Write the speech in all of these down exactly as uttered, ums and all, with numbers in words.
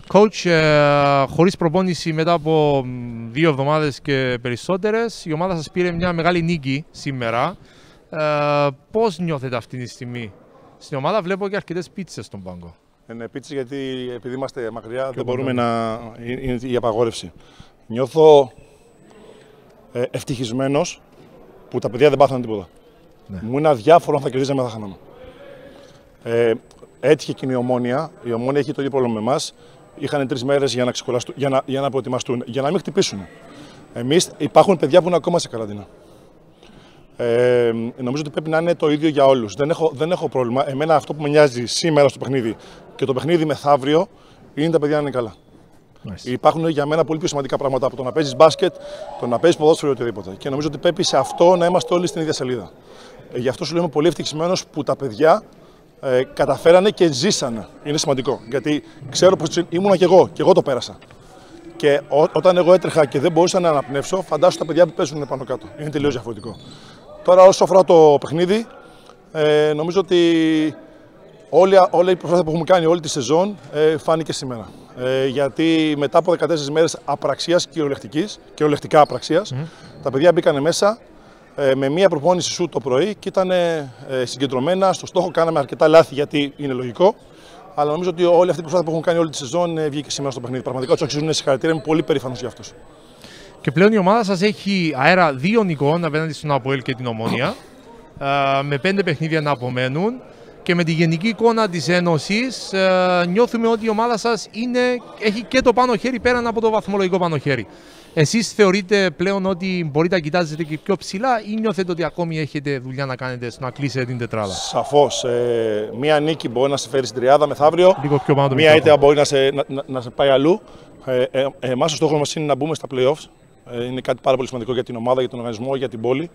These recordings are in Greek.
Coach, ε, χωρίς προπόνηση μετά από δύο εβδομάδες και περισσότερες, η ομάδα σας πήρε μια μεγάλη νίκη σήμερα. Ε, πώς νιώθετε αυτή τη στιγμή στην ομάδα? Βλέπω και αρκετές πίτσες στον πάγκο. Είναι πίτσες γιατί επειδή είμαστε μακριά και δεν μπορούμε να... είναι η απαγόρευση. Νιώθω ε, ευτυχισμένος που τα παιδιά δεν πάθανε τίποτα. Ναι. Μου είναι αδιάφορο αν θα κερδίζαμε ή θα χάναμε. Ε, έτυχε εκείνη η Ομόνοια. Η Ομόνοια έχει το ίδιο πρόβλημα με εμάς. Είχαν τρεις μέρες για να, για, να, για να προετοιμαστούν, για να μην χτυπήσουν. Εμείς υπάρχουν παιδιά που είναι ακόμα σε καραντίνα. Ε, νομίζω ότι πρέπει να είναι το ίδιο για όλους. Δεν έχω, δεν έχω πρόβλημα. Εμένα αυτό που με νοιάζει σήμερα στο παιχνίδι και το παιχνίδι μεθαύριο είναι τα παιδιά να είναι καλά. Nice. Υπάρχουν για μένα πολύ πιο σημαντικά πράγματα από το να παίζεις μπάσκετ, το να παίζεις ποδόσφαιρο ή οτιδήποτε. Και νομίζω ότι πρέπει σε αυτό να είμαστε όλοι στην ίδια σελίδα. Ε, γι' αυτό σου λέω είμαι πολύ ευτυχισμένος που τα παιδιά ε, καταφέρανε και ζήσανε. Είναι σημαντικό. Γιατί ξέρω πως ήμουνα κι εγώ, και εγώ το πέρασα. Και ό, όταν εγώ έτρεχα και δεν μπορούσα να αναπνεύσω, φαντάσου τα παιδιά που παίζουν πάνω κάτω. Είναι τελείως διαφορετικό. Τώρα, όσο αφορά το παιχνίδι, ε, νομίζω ότι όλη, όλη η προσπάθεια που έχουμε κάνει όλη τη σεζόν ε, φάνηκε σήμερα. Ε, γιατί μετά από δεκατέσσερις μέρες απραξίας, κυριολεκτικής, κυριολεκτικά απραξίας, mm. τα παιδιά μπήκανε μέσα ε, με μία προπόνηση σου το πρωί και ήταν ε, συγκεντρωμένα στο στόχο. Κάναμε αρκετά λάθη γιατί είναι λογικό. Αλλά νομίζω ότι όλη αυτή η προσπάθεια που έχουν κάνει όλη τη σεζόν ε, βγήκε σήμερα στο παιχνίδι. Πραγματικά τους αξίζουν συγχαρητήρια. Είμαι πολύ περήφανος για αυτούς. Και πλέον η ομάδα σας έχει αέρα δύο νικών απέναντι στον ΑΠΟΕΛ και την Ομόνοια, με πέντε παιχνίδια να απομένουν, και με τη γενική εικόνα της Ένωσης νιώθουμε ότι η ομάδα σας είναι, έχει και το πάνω χέρι πέραν από το βαθμολογικό πάνω χέρι. Εσείς θεωρείτε πλέον ότι μπορείτε να κοιτάζετε και πιο ψηλά ή νιώθετε ότι ακόμη έχετε δουλειά να κάνετε στο να κλείσετε την τετράδα? Σαφώς. Ε, μία νίκη μπορεί να σε φέρει στην τριάδα μεθαύριο, μία μία ήττα μπορεί να σε, να, να σε πάει αλλού. Ε, ε, εμάς ο στόχος μας είναι να μπούμε στα play-offs. Είναι κάτι πάρα πολύ σημαντικό για την ομάδα, για τον οργανισμό, για την πόλη.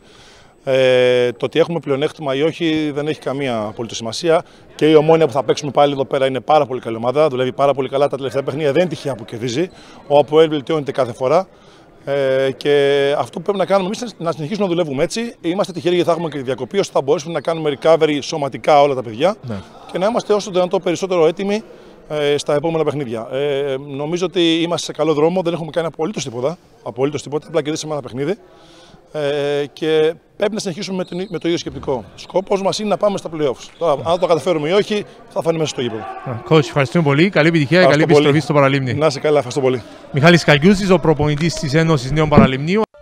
Ε, το ότι έχουμε πλεονέκτημα ή όχι δεν έχει καμία απολύτως σημασία. Και η Ομόνοια που θα παίξουμε πάλι εδώ πέρα είναι πάρα πολύ καλή ομάδα. Δουλεύει πάρα πολύ καλά τα τελευταία παιχνίδια. Δεν είναι τυχαία που κερδίζει. Ο ΑΠΟΕΛ βελτιώνεται κάθε φορά. Ε, και αυτό που πρέπει να κάνουμε εμείς είναι να συνεχίσουμε να δουλεύουμε έτσι. Είμαστε τυχεροί γιατί θα έχουμε και τη διακοπή, ώστε θα μπορέσουμε να κάνουμε recovery σωματικά όλα τα παιδιά, ναι, και να είμαστε όσο το δυνατόν περισσότερο έτοιμοι ε, στα επόμενα παιχνίδια. Ε, νομίζω ότι είμαστε σε καλό δρόμο, δεν έχουμε κάνει απολύτως τίποτα. Απολύτως τίποτα, απλά κερδίσαμε ένα παιχνίδι. Ε, και πρέπει να συνεχίσουμε με το, με το ίδιο σκεπτικό. Σκόπος μας είναι να πάμε στα play-offs. Τώρα, αν το καταφέρουμε ή όχι, θα φανεί μέσα στο γήπεδο. Coach, ευχαριστούμε πολύ. Καλή επιτυχία και καλή επιστροφή στο Παραλίμνη. Να είσαι καλά, ευχαριστώ πολύ. Μιχάλης Καγιούζης, ο προπονητής της Ένωσης Νέων Παραλιμνίου.